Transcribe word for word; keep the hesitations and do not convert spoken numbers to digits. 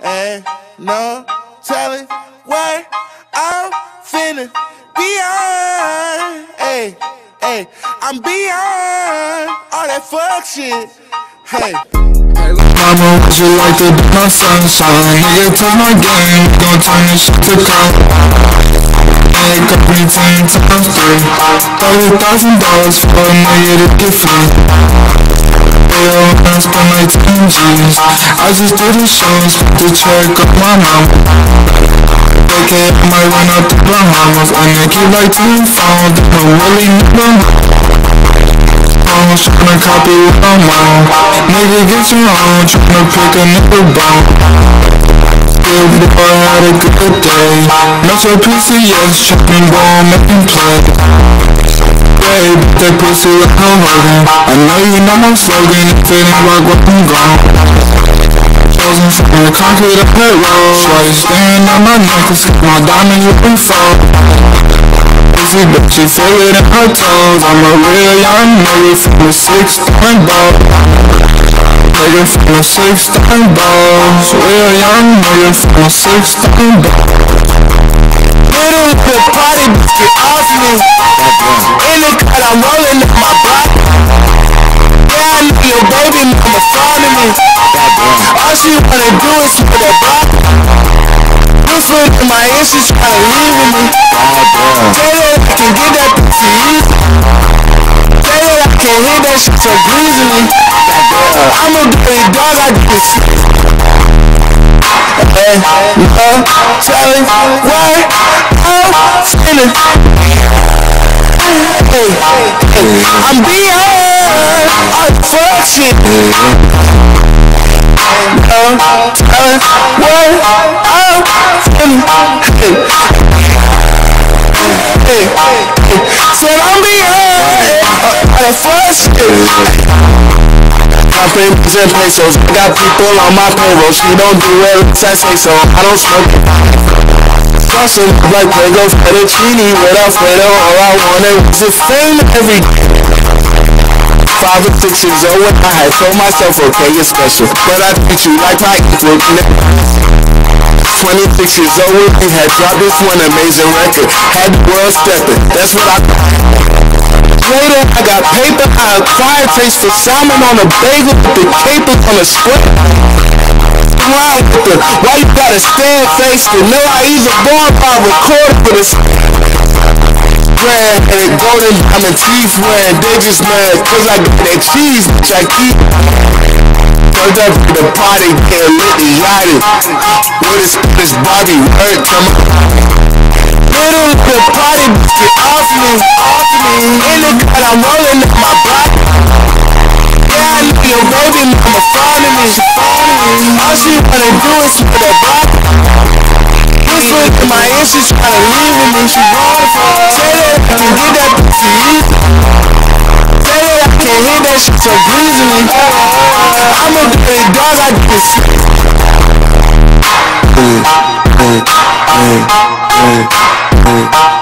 And no telling where I'm finna beyond. Hey, hey, I'm beyond all that fuck shit. Hey. Hey, mama, would you like to be my sunshine? Nigga, take my game, we gon' turn this shit to crime. Hey, cut me ten times three. Thirty thousand dollars for a nigga to get free. Yeah, I spent like ten G's. I just did the shows, put the check on my mom. Okay, I might run out the Bahamas. I nigga keep like two phones, don't really know. Tryna copy what I'm on. Nigga, get your own, tryna pick a nigga bone. Still boy had a good day. Not your P C S, trippin' ball, making play. Babe, that pussy like I'm holding. I know you know my slogan, if it ain't rock, what I'm gone. Chosen from the concrete of that road. Shorty staring at my necklace, my diamonds looking fall. But she feel it in her toes. I'm a real young nigga from the six-time ball. Nigga from the six-time balls. Real young nigga from the six-time ball. Little bit party, bitch, get off me. In the cut, I'm rolling up my block. Yeah, I know your baby mama fond of me. All she wanna do is hit that block. Whispering in my ear, she's tryna leave with me. Tell her I can get that pussy easy. Tell her I can hit that shit so breezily. I'm a dirty dog, I get this shit. Hey, no telling where I'm feeling. Hey, hey, I'm beyond all the fuck shit. No telling where I'm feeling. Hey. Hey, hey, said I'm beyond all that fuck shit. My papers and pesos, I got people on my payroll. She don't do it unless I say so. I don't smoke it. Crossing like Prego fettuccine with Alfredo. All I wanted was a fame every day. Five or six years old when I had told myself, okay, you're special, but I treat you like my equal. twenty-six years old when we had dropped this one amazing record. Had the world stepping, that's what I later I got paper, I acquired taste for salmon on a bagel with the capers on a split. Around with the, why you gotta stand face to know I either born by recorded with a brand and golden diamond teeth wearing. They just mad cause I got that cheese which I keep. Turned up at the party, getting lit and yachted. With a Spanish Barbie, word to my little bit party, bitch, get off me. In the cut, I'm rolling up my block. Yeah, I know your baby mama fond of me. All she wanna do is hit that block. Whispering in my ear, she's tryna leave with me. She wanna fuck. Say that I can get that pussy easy. Say that I can hit that shit so breezily. I'm a dirty dog, I get this shit. Hey, hey, hey, hey, hey.